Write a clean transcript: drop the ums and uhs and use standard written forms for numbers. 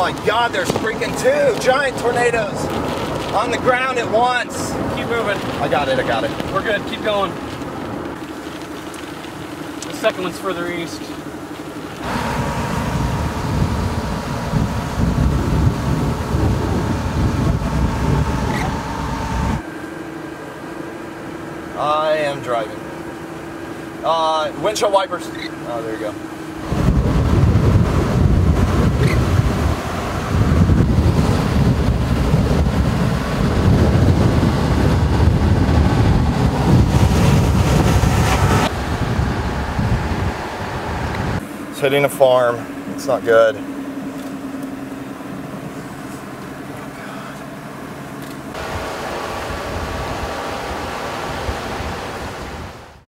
my God, there's freaking 2 giant tornadoes on the ground at once. Keep moving. I got it. We're good, keep going. The second one's further east. I am driving. Windshield wipers. Oh, there you go. It's hitting a farm. It's not good.